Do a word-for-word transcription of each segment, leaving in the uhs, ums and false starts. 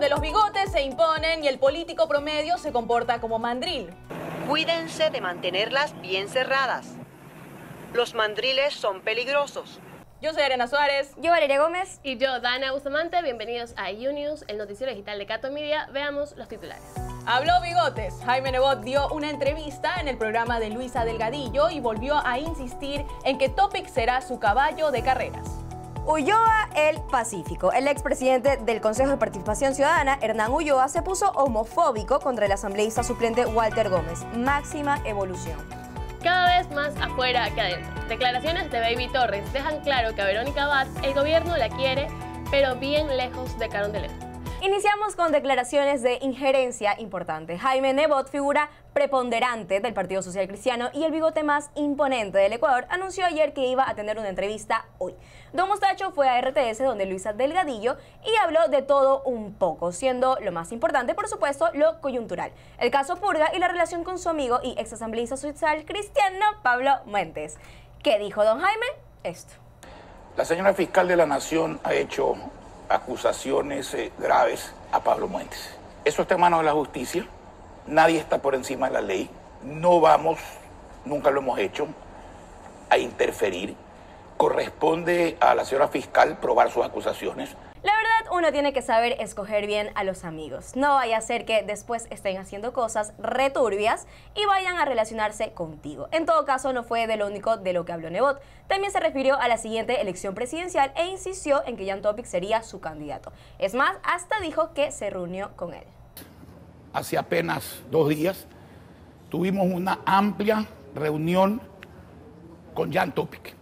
los bigotes se imponen y el político promedio se comporta como mandril. Cuídense de mantenerlas bien cerradas. Los mandriles son peligrosos. Yo soy Arena Suárez. Yo Valeria Gómez. Y yo Dana Bustamante. Bienvenidos a YouNews, el noticiero digital de Cato Media. Veamos los titulares. Habló Bigotes. Jaime Nebot dio una entrevista en el programa de Luisa Delgadillo y volvió a insistir en que Topic será su caballo de carreras. Ulloa el Pacífico. El expresidente del Consejo de Participación Ciudadana, Hernán Ulloa, se puso homofóbico contra el asambleísta suplente Walter Gómez. Máxima evolución. Cada vez más afuera que adentro. Declaraciones de Baby Torres dejan claro que a Verónica Abad el gobierno la quiere, pero bien lejos de Carondelet. Iniciamos con declaraciones de injerencia importante. Jaime Nebot, figura preponderante del Partido Social Cristiano y el bigote más imponente del Ecuador, anunció ayer que iba a tener una entrevista hoy. Don Mostacho fue a R T S donde Luisa Delgadillo y habló de todo un poco, siendo lo más importante, por supuesto, lo coyuntural. El caso Purga y la relación con su amigo y exasambleísta social cristiano Pablo Muentes. ¿Qué dijo don Jaime? Esto. La señora fiscal de la Nación ha hecho acusaciones eh, graves a Pablo Muentes. Eso está en manos de la justicia. Nadie está por encima de la ley. No vamos, nunca lo hemos hecho, a interferir. Corresponde a la señora fiscal probar sus acusaciones. La verdad, uno tiene que saber escoger bien a los amigos. No vaya a ser que después estén haciendo cosas returbias y vayan a relacionarse contigo. En todo caso, no fue de lo único de lo que habló Nebot. También se refirió a la siguiente elección presidencial e insistió en que Jan Topic sería su candidato. Es más, hasta dijo que se reunió con él. Hace apenas dos días tuvimos una amplia reunión con Jan Topic.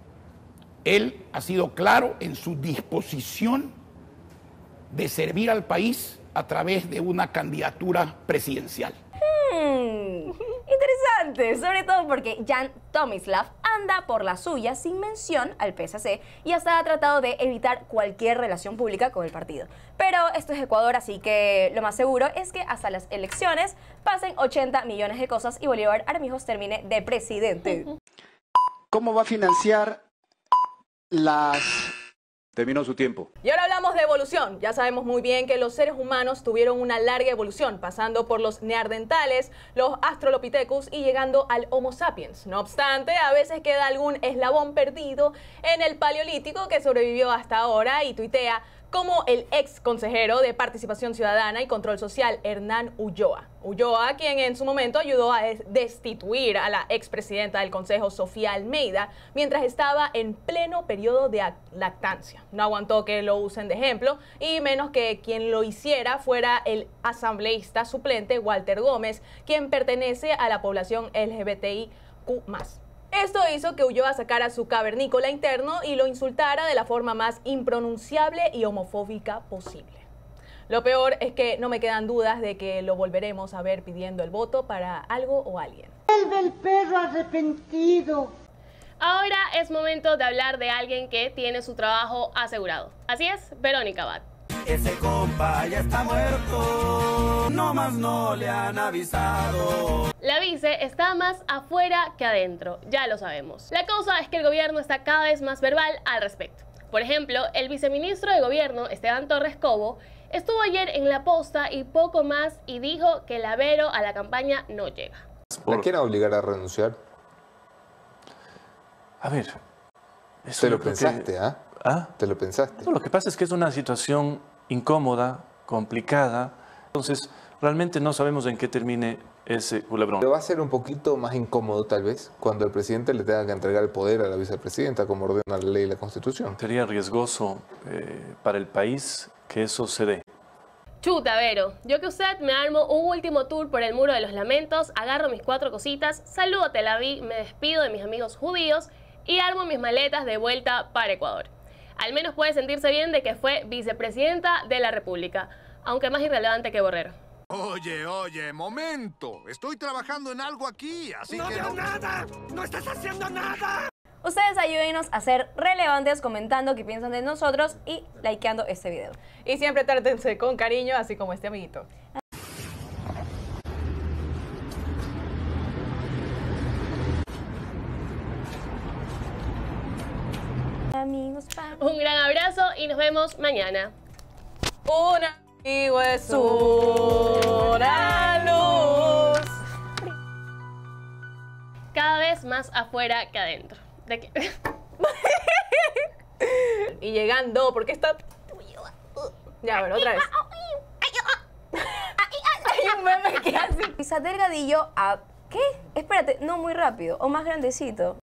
Él ha sido claro en su disposición de servir al país a través de una candidatura presidencial. Hmm, interesante, sobre todo porque Jan Tomislav anda por la suya sin mención al P S C y hasta ha tratado de evitar cualquier relación pública con el partido. Pero esto es Ecuador, así que lo más seguro es que hasta las elecciones pasen ochenta millones de cosas y Bolívar Armijos termine de presidente. ¿Cómo va a financiar las... Terminó su tiempo. Y ahora hablamos de evolución. Ya sabemos muy bien que los seres humanos tuvieron una larga evolución, pasando por los neandertales, los australopithecus y llegando al Homo sapiens. No obstante, a veces queda algún eslabón perdido en el paleolítico que sobrevivió hasta ahora y tuitea como el ex consejero de Participación Ciudadana y Control Social, Hernán Ulloa. Ulloa, quien en su momento ayudó a destituir a la expresidenta del Consejo, Sofía Almeida, mientras estaba en pleno periodo de lactancia. No aguantó que lo usen de ejemplo, y menos que quien lo hiciera fuera el asambleísta suplente Walter Gómez, quien pertenece a la población L G B T I Q más. Esto hizo que Ulloa sacara su cavernícola interno y lo insultara de la forma más impronunciable y homofóbica posible. Lo peor es que no me quedan dudas de que lo volveremos a ver pidiendo el voto para algo o alguien. ¡Vuelve el perro arrepentido! Ahora es momento de hablar de alguien que tiene su trabajo asegurado. Así es, Verónica Abad. Ese compa ya está muerto, no más no le han avisado. La vice está más afuera que adentro, ya lo sabemos. La cosa es que el gobierno está cada vez más verbal al respecto. Por ejemplo, el viceministro de gobierno, Esteban Torres Cobo, estuvo ayer en La Posta y poco más y dijo que la Vero a la campaña no llega. ¿La quieren obligar a renunciar? A ver... Eso ¿Te lo pensaste, que... ¿ah? ¿Ah? ¿Te lo pensaste? No, lo que pasa es que es una situación incómoda, complicada. Entonces, realmente no sabemos en qué termine ese culebrón. Pero va a ser un poquito más incómodo, tal vez, cuando el presidente le tenga que entregar el poder a la vicepresidenta, como ordena la ley y la Constitución. Sería riesgoso eh, para el país que eso se dé. Chuta, Vero, yo que usted me armo un último tour por el Muro de los Lamentos, agarro mis cuatro cositas, saludo a Tel Aviv, me despido de mis amigos judíos y armo mis maletas de vuelta para Ecuador. Al menos puede sentirse bien de que fue vicepresidenta de la República, aunque más irrelevante que Borrero. Oye, oye, momento. Estoy trabajando en algo aquí, así ¡No que veo no... nada! ¡No estás haciendo nada! Ustedes ayúdenos a ser relevantes comentando qué piensan de nosotros y likeando este video. Y siempre trátense con cariño, así como este amiguito. Amigos, Un gran abrazo y nos vemos mañana. Una... Digo es una luz. Cada vez más afuera que adentro. ¿De qué? Y llegando, porque está... Ya, bueno, otra vez. Hay un meme que hace. Luisa Delgadillo a... ¿Qué? Espérate, no muy rápido. O más grandecito.